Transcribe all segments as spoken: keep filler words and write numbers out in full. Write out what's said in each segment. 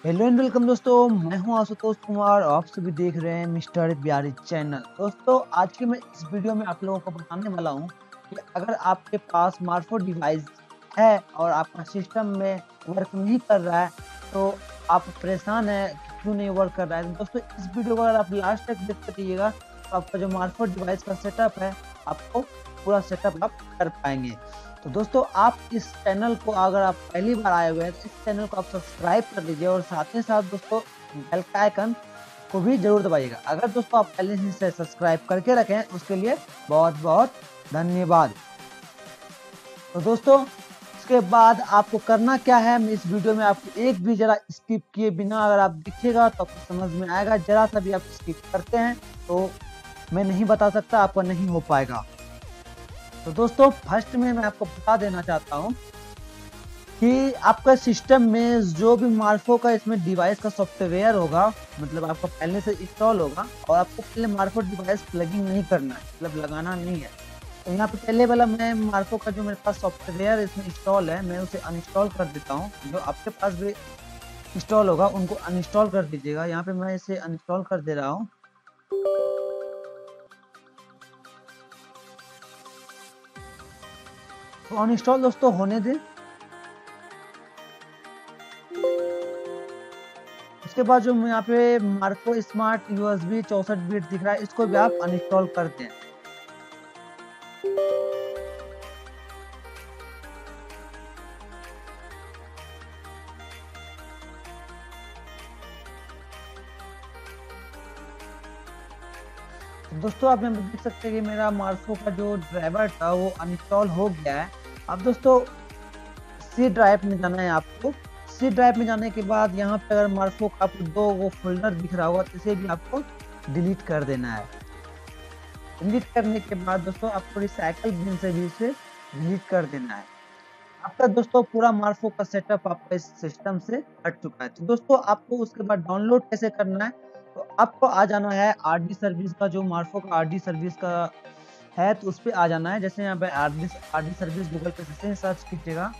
Hello and welcome दोस्तों, मैं हूं आशुतोष कुमार। आप सभी देख रहे हैं मिस्टर बिहारी चैनल। दोस्तों, आज के मैं इस वीडियो में आप लोगों को बताने वाला हूं कि अगर आपके पास स्मार्टफोन डिवाइस है और आपका सिस्टम में वर्क नहीं कर रहा है तो आप परेशान हैं कि क्यों नहीं वर्क कर रहा है। तो दोस्तों, इस वीडियो को अगर आप लास्ट तक देखते रहिएगा तो आपका जो स्मार्टफोन डिवाइस का सेटअप है आपको पूरा सेटअप आप कर पाएंगे। तो दोस्तों, आप इस चैनल को अगर आप पहली बार आए हुए हैं तो इस चैनल को आप सब्सक्राइब कर लीजिए और साथ ही साथ दोस्तों बेल का आइकन को भी जरूर दबाइएगा। अगर दोस्तों आप पहले से सब्सक्राइब करके रखें उसके लिए बहुत बहुत धन्यवाद। तो दोस्तों, इसके बाद आपको करना क्या है, मैं इस वीडियो में आपको एक भी जरा स्किप किए बिना अगर आप दिखेगा तो आपको समझ में आएगा। जरा सा भी आप स्किप करते हैं तो मैं नहीं बता सकता, आपका नहीं हो पाएगा। तो दोस्तों, फर्स्ट में मैं आपको बता देना चाहता हूं कि आपका सिस्टम में जो भी मार्फो का इसमें डिवाइस का सॉफ्टवेयर होगा, मतलब आपका पहले से इंस्टॉल होगा और आपको पहले मार्फो डिवाइस प्लगिंग नहीं करना है, मतलब लगाना नहीं है। तो यहाँ पे पहले वाला मैं मार्फो का जो मेरे पास सॉफ्टवेयर इसमें इंस्टॉल है मैं उसे अनइंस्टॉल कर देता हूँ। जो आपके पास भी इंस्टॉल होगा उनको अनइंस्टॉल कर दीजिएगा। यहाँ पे मैं इसे अनइंस्टॉल कर दे रहा हूँ। तो अनइंस्टॉल दोस्तों होने दें। उसके बाद जो यहाँ पे मार्को स्मार्ट यूएसबी चौसठ बिट दिख रहा है इसको भी आप अनइंस्टॉल कर दें। तो दोस्तों, आप यहाँ पे देख सकते हैं कि मेरा मार्को का जो ड्राइवर था वो अनइंस्टॉल हो गया है। अब दोस्तों, सी ड्राइव में जाना है आपको। सी ड्राइव में जाने के बाद यहाँ पे अगर मार्को का आपको दो वो फोल्डर दिख रहा होगा तो इसे भी आपको डिलीट कर देना है। डिलीट करने के बाद दोस्तों आपको रिसाइकल बिन से भी इसे डिलीट कर देना है। आपका दोस्तों पूरा मार्को का सेटअप आपका इस सिस्टम से हट चुका है। तो दोस्तों, आपको उसके बाद डाउनलोड कैसे करना है, तो आपको आ जाना है आरडी सर्विस का, जो मार्को का आरडी सर्विस का है तो उस पर आ जाना है। जैसे यहाँ पे आरडी आरडी सर्विस गूगल पे से सर्च कीजिएगा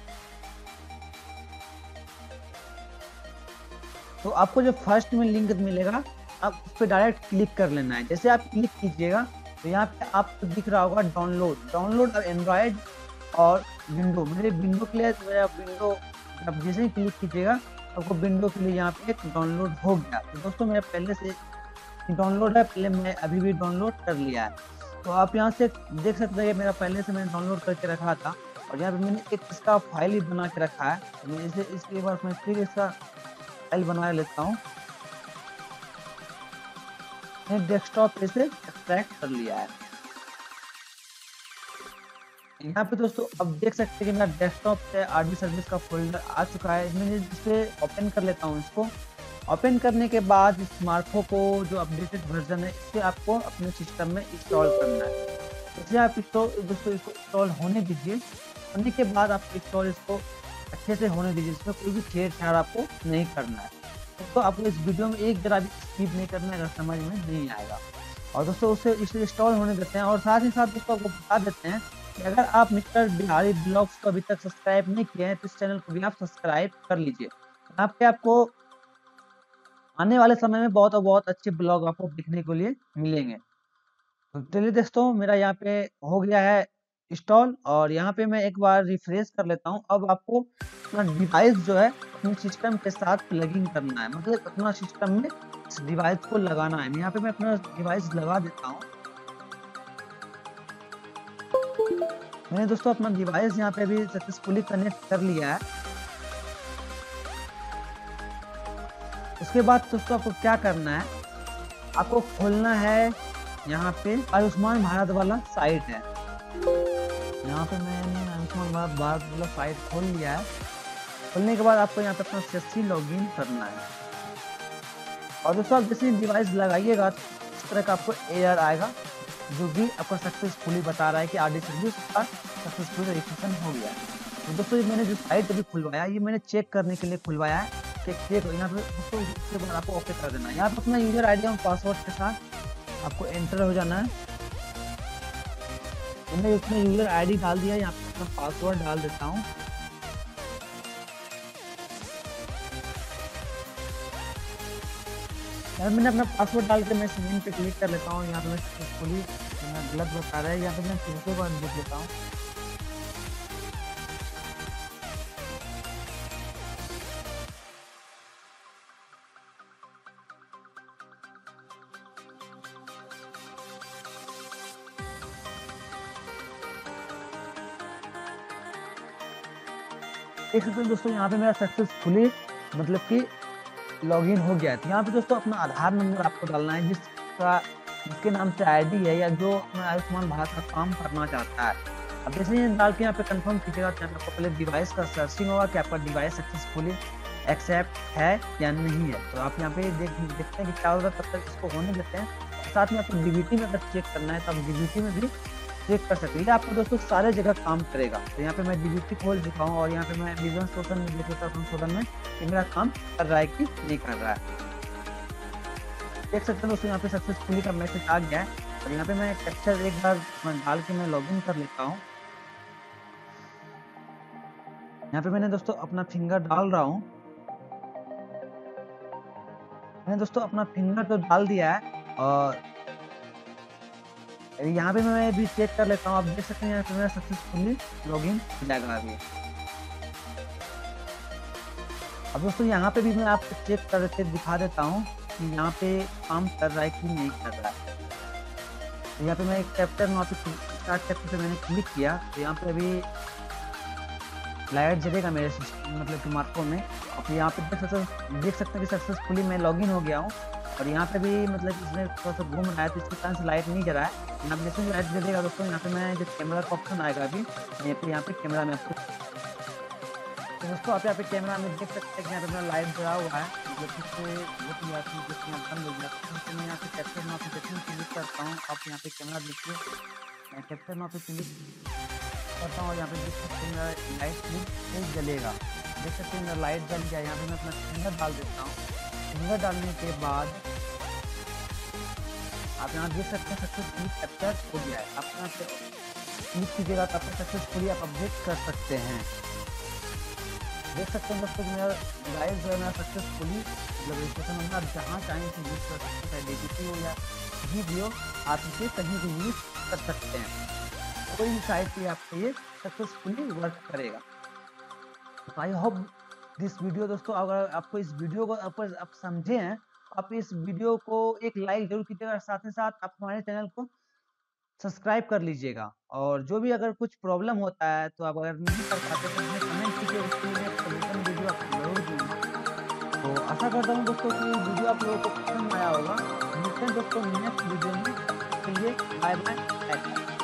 तो आपको जो फर्स्ट में लिंक मिलेगा आप उस पर डायरेक्ट क्लिक कर लेना है। जैसे आप क्लिक कीजिएगा तो यहाँ पे आपको दिख रहा होगा डाउनलोड डाउनलोड एंड्रॉयड और विंडो। मेरे विंडो के लिए मेरा विंडो आप जैसे ही क्लिक कीजिएगा आपको विंडो के लिए यहाँ पे एक डाउनलोड हो गया। तो दोस्तों, मेरा पहले से डाउनलोड है, पहले मैं अभी भी डाउनलोड कर लिया है। तो आप यहाँ से देख सकते हैं मेरा पहले से मैंने डाउनलोड करके रखा था और यहाँ पे मैंने एक इसका फाइल ही बना के रखा है। तो मैं इसे इसके बाद मैं फिर इसका फाइल बना लेता हूँ। मैंने डेस्कटॉप पे से एक्सट्रैक्ट कर लिया है। यहाँ पे दोस्तों अब देख सकते हैं कि मेरा डेस्कटॉप से आरडी सर्विस का फोल्डर आ चुका है। मैं इसे ओपन कर लेता हूँ। इसको ओपन करने के बाद इस मार्को को जो अपडेटेड वर्जन है इसे आपको अपने सिस्टम में इंस्टॉल करना है। इसलिए आप इंस्टॉल दोस्तों इसको इंस्टॉल होने दीजिए। होने के बाद आप इंस्टॉल इसको अच्छे से होने दीजिए। इसमें कोई भी छेड़छाड़ आपको नहीं करना है। तो आपको इस वीडियो में एक जरा भी स्किप नहीं करना है, अगर समझ में नहीं आएगा। और दोस्तों उसे इसे इंस्टॉल होने देते हैं और साथ ही साथ दोस्तों आपको बता देते हैं कि अगर आप मिस्टर बिहारी ब्लॉग्स को अभी तक सब्सक्राइब नहीं किए हैं तो इस चैनल को भी आप सब्सक्राइब कर लीजिए। यहाँ पे आपको आने वाले समय में बहुत और बहुत अच्छे ब्लॉग आपको देखने के लिए मिलेंगे। तो चलिए दोस्तों, मेरा यहाँ पे हो गया है इंस्टॉल और यहाँ पे मैं एक बार रिफ्रेश कर लेता हूँ। अब आपको अपना डिवाइस जो है अपने सिस्टम के साथ प्लगिंग करना है, मतलब अपना सिस्टम में इस डिवाइस को लगाना है। यहाँ पे मैं अपना डिवाइस लगा देता हूँ। मैंने दोस्तों अपना डिवाइस यहाँ पे भी सक्सेसफुली कनेक्ट कर लिया है। उसके बाद दोस्तों आपको क्या करना है, आपको खोलना है यहाँ पे आयुष्मान भारत वाला साइट है। यहाँ पे मैंने आयुष्मान भारत भारत वाला साइट खोल लिया है। खोलने के बाद आपको यहाँ पे अपना सक्सेसफुली लॉगिन करना है। और दोस्तों आप जैसे डिवाइस लगाइएगा तो इस तरह का आपको एरर आएगा जो कि आपका सक्सेसफुली बता रहा है कि आरडी सर्विस का सक्सेसफुली रजिस्ट्रेशन हो गया है। तो दोस्तों मैंने जो साइट अभी खुलवाया ये मैंने चेक करने के लिए खुलवाया है कि चेक यहाँ पे दोस्तों उसके बाद आपको ओके कर देना है। यहाँ पे अपना यूजर आई डी और पासवर्ड के साथ आपको एंटर हो जाना है। मैंने इसमें यूजर आईडी डाल दिया, यहाँ पे अपना पासवर्ड डाल देता हूँ। यार मैंने अपना पासवर्ड डाल के मैं साइन पे क्लिक कर लेता हूँ। यहाँ पे मैं सक्सेसफुली गलत बता रहा है, यहाँ पे मैं फिर से बार देख लेता हूँ। देख सकते हैं दोस्तों, यहाँ पे मेरा सक्सेसफुली मतलब कि लॉगिन हो गया है। तो यहाँ पे दोस्तों अपना आधार नंबर आपको डालना है, जिसका जिसके नाम से आईडी है या जो अपना आयुष्मान भारत का काम करना चाहता है। अब जैसे ही डाल के यहाँ पे कंफर्म कीजिएगा तो यहाँ पे पहले डिवाइस का सर्चिंग होगा कि आपका डिवाइस सक्सेसफुली एक्सेप्ट है या नहीं है। तो आप यहाँ पे देख देखते हैं कि क्या होगा, तब तक इसको होने देते हैं। साथ में आपको डीबीटी में अगर चेक करना है तो आप डीबीटी में भी चेक कर सकते हैं। ये आपको दोस्तों सारे जगह काम करेगा। तो यहाँ पे मैं डीबीटी खोल चुका हूँ और यहाँ पे मैं विवरण शोधन में देख लेता हूँ संशोधन में कि मेरा काम कर रहा है कि नहीं कर रहा है। देख सकते हैं दोस्तों, यहाँ पे सक्सेसफुली का मैसेज आ गया है। और यहाँ पे मैं कैप्चर एक बार डाल के मैं लॉगिन कर लेता हूँ। यहाँ पे मैंने दोस्तों अपना फिंगर डाल रहा हूँ। मैंने दोस्तों अपना फिंगर तो डाल दिया है और यहाँ पे मैं भी चेक कर लेता हूँ। आप देख सकते हैं यहाँ पे मेरा सक्सेसफुली लॉगिन हो जाएगा अभी। अब दोस्तों यहाँ पे भी मैं आपको चेक करके दिखा देता हूँ कि यहाँ पे काम कर रहा है कि नहीं कर रहा है। तो यहाँ पे मैं एक चैप्टर वहाँ पे स्टार्ट चैप्टर पे मैंने क्लिक किया तो यहाँ पे अभी लाइट जलेगा मेरे मतलब कि मार्को में। और यहाँ पे देख सकते देख सकते हैं कि सक्सेसफुली मैं लॉगिन हो गया हूँ। और यहाँ पे भी मतलब इसमें थोड़ा सा घूम रहा है तो इसके कारण से लाइट नहीं जला है। यहाँ पे जैसे लाइट जलेगा दोस्तों, यहाँ पे मैं जो कैमरा का ऑप्शन आएगा अभी यहाँ पे यहाँ पे कैमरा में आपको तो दोस्तों आप यहाँ पे कैमरा में देख सकते हैं कि यहाँ पे मेरा लाइट जला हुआ है। मतलब इससे बहुत ही आती है बंद हो गया। तो मैं यहाँ पे कैप्चर नोटिफिकेशन क्लिक करता हूँ। आप यहाँ पे कैमरा देखिए, मैं कैप्चर नोटिफिकेशन करता हूँ और यहाँ पे देख सकते हैं मेरा लाइट भी जलेगा। देख सकते हैं मेरा लाइट जल गया। यहाँ पे मैं अपना फिंगर डाल देता हूँ। फिंगर डालने के बाद आप यहाँ देख सकते हैं सक्सेसफुली कैप्चर हो गया है। आप यहाँ पे क्लिक कीजिएगा तो आपको सक्सेसफुली आप अपडेट कर सकते हैं। देख सकते हैं दोस्तों मेरा डिवाइस जो है मेरा सक्सेसफुली मतलब रजिस्ट्रेशन नंबर आप जहाँ चाहें इसे यूज़ कर सकते हैं। डीबीटी हो या कहीं भी हो, आप इसे कहीं भी यूज़ कर सकते हैं। कोई भी साइट पे आपको ये सक्सेसफुली वर्क करेगा। आई होप दिस वीडियो दोस्तों, अगर आपको इस वीडियो को आप, आप समझे हैं, आप इस वीडियो को एक लाइक जरूर कीजिएगा। साथ ही साथ आप हमारे चैनल को सब्सक्राइब कर लीजिएगा। और जो भी अगर कुछ प्रॉब्लम होता है तो आप अगर नहीं कर पाते तो हमें कमेंट कीजिए, उसके लिए सोल्यूशन वीडियो आपको जरूर दूंगा। तो आशा करता हूँ दोस्तों कि वीडियो आप लोगों को पसंद आया होगा। मिलते हैं दोस्तों नेक्स्ट वीडियो में। चलिए बाय बाय।